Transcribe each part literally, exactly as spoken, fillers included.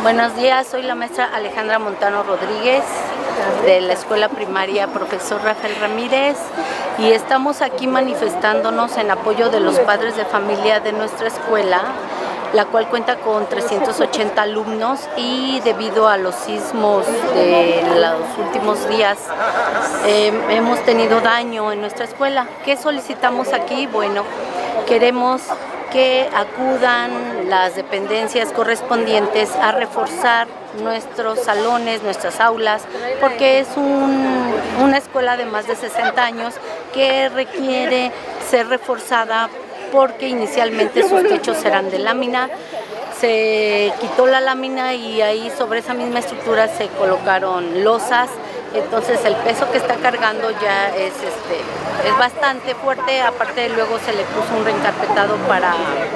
Buenos días, soy la maestra Alejandra Montano Rodríguez de la escuela primaria Profesor Rafael Ramírez y estamos aquí manifestándonos en apoyo de los padres de familia de nuestra escuela, la cual cuenta con trescientos ochenta alumnos y debido a los sismos de los últimos días eh, hemos tenido daño en nuestra escuela. ¿Qué solicitamos aquí? Bueno, queremos que acudan las dependencias correspondientes a reforzar nuestros salones, nuestras aulas, porque es un, una escuela de más de sesenta años que requiere ser reforzada porque inicialmente sus techos eran de lámina. Se quitó la lámina y ahí sobre esa misma estructura se colocaron losas, entonces el peso que está cargando ya es, este, es bastante fuerte, aparte luego se le puso un reencarpetado para,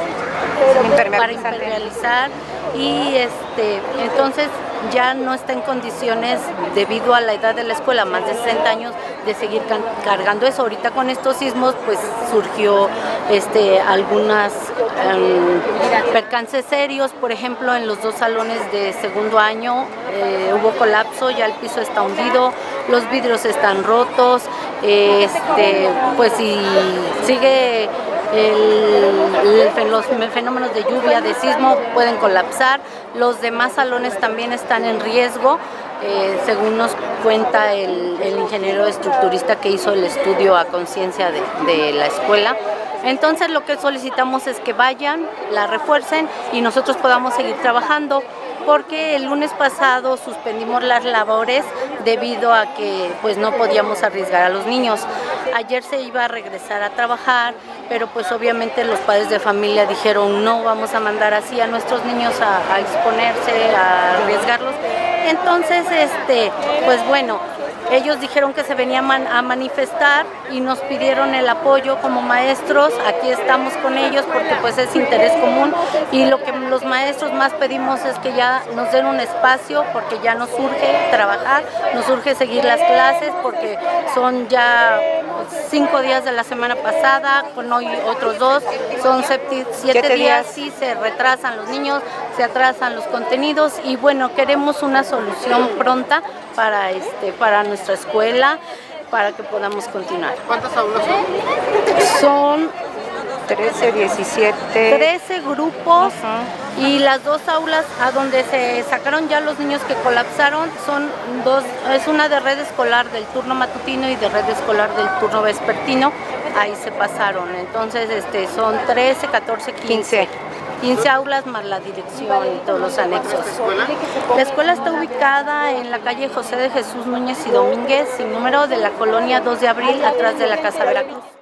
para impermeabilizar y este, entonces ya no está en condiciones, debido a la edad de la escuela, más de sesenta años, de seguir cargando eso. Ahorita con estos sismos pues surgió este, algunas um, percances serios, por ejemplo en los dos salones de segundo año eh, hubo colapso, ya el piso está hundido, los vidrios están rotos, eh, este, pues si sigue El, el, los fenómenos de lluvia, de sismo, pueden colapsar. Los demás salones también están en riesgo, eh, según nos cuenta el, el ingeniero estructurista que hizo el estudio a conciencia de, de la escuela. Entonces lo que solicitamos es que vayan, la refuercen y nosotros podamos seguir trabajando, porque el lunes pasado suspendimos las labores debido a que pues no podíamos arriesgar a los niños. Ayer se iba a regresar a trabajar, pero pues obviamente los padres de familia dijeron no vamos a mandar así a nuestros niños a, a exponerse, a arriesgarlos. Entonces, este, pues bueno, ellos dijeron que se venían a manifestar y nos pidieron el apoyo como maestros. Aquí estamos con ellos porque pues es interés común y lo que los maestros más pedimos es que ya nos den un espacio, porque ya nos urge trabajar, nos urge seguir las clases porque son ya cinco días de la semana pasada, con hoy otros dos, son siete, siete días, sí se retrasan los niños, se atrasan los contenidos y bueno, queremos una solución pronta para, este, para nuestra escuela, para que podamos continuar. ¿Cuántas aulas son? Son trece, diecisiete. trece grupos. Uh-huh. Y las dos aulas a donde se sacaron ya los niños que colapsaron son dos, es una de red escolar del turno matutino y de red escolar del turno vespertino, ahí se pasaron, entonces este, son trece, catorce, quince. quince aulas más la dirección y todos los anexos. La escuela está ubicada en la calle José de Jesús Núñez y Domínguez, sin número, de la colonia dos de abril, atrás de la Casa Veracruz.